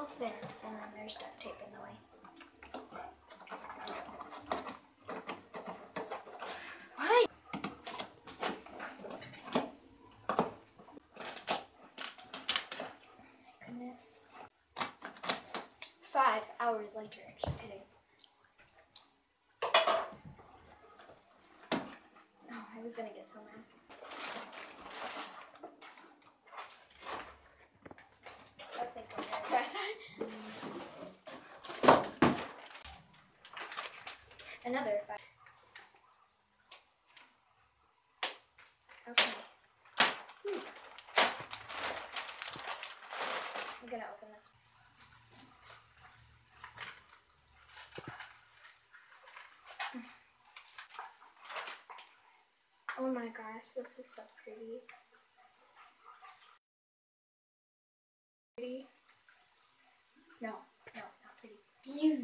almost there. And then there's duct tape in the way. Why? My goodness. 5 hours later. Just kidding. Oh, I was gonna get so mad. I think I'm gonna press another 5. Okay. I'm gonna open this. Oh my gosh, this is so pretty. Pretty? No, not pretty. Beautiful.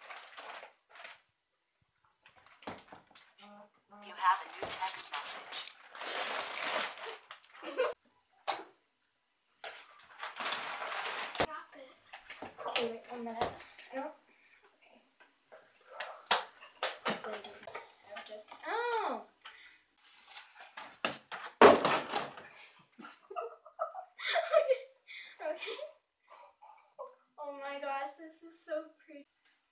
You have a new text message. Stop it. Okay, wait 1 minute. I don't. Okay. I'll just. Oh! Okay. Oh my gosh, this is so pretty.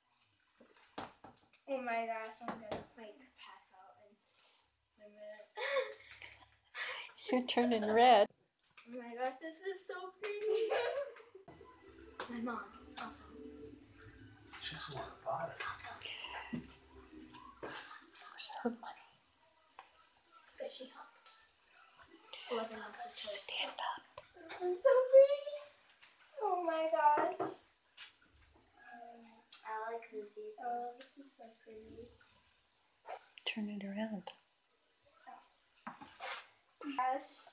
Oh my gosh, I'm gonna like pass out in a minute. You're turning red. Oh my gosh, this is so pretty. My mom also. She's the one that bought it. Where's her money? But she helped. 11 months of choice. Stand up. This is so pretty. Oh my gosh. I like this. Oh, this is so pretty. Turn it around. Gosh.